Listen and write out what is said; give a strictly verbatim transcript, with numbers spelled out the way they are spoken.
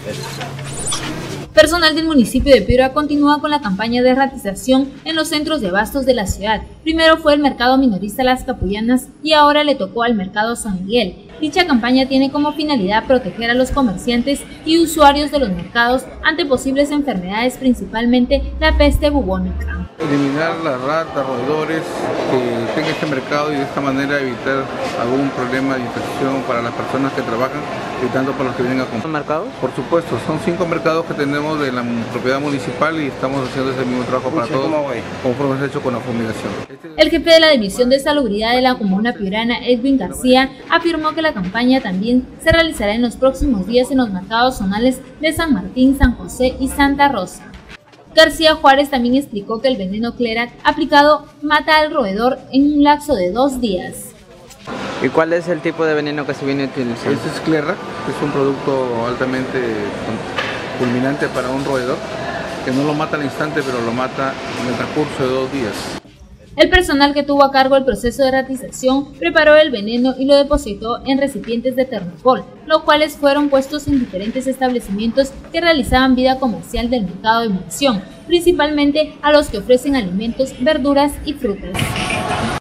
Personal del municipio de Piura continúa con la campaña de ratización en los centros de abastos de la ciudad. Primero fue el mercado minorista Las Capullanas y ahora le tocó al mercado San Miguel. Dicha campaña tiene como finalidad proteger a los comerciantes y usuarios de los mercados ante posibles enfermedades, principalmente la peste bubónica. Eliminar las ratas, roedores que estén en este mercado y de esta manera evitar algún problema de infección para las personas que trabajan y tanto para los que vienen a comprar. ¿Son mercados? Por supuesto, son cinco mercados que tenemos de la propiedad municipal y estamos haciendo ese mismo trabajo para todos, conforme se ha hecho con la fumigación. El jefe de la División de Salubridad de la Comuna Piurana, Edwin García, afirmó que la campaña también se realizará en los próximos días en los mercados zonales de San Martín, San José y Santa Rosa. García Juárez también explicó que el veneno Clerac aplicado mata al roedor en un lapso de dos días. ¿Y cuál es el tipo de veneno que se viene utilizando? Este es Clerac, que es un producto altamente fulminante para un roedor, que no lo mata al instante, pero lo mata en el transcurso de dos días. El personal que tuvo a cargo el proceso de ratización preparó el veneno y lo depositó en recipientes de Thermopol, los cuales fueron puestos en diferentes establecimientos que realizaban vida comercial del mercado de munición, principalmente a los que ofrecen alimentos, verduras y frutas.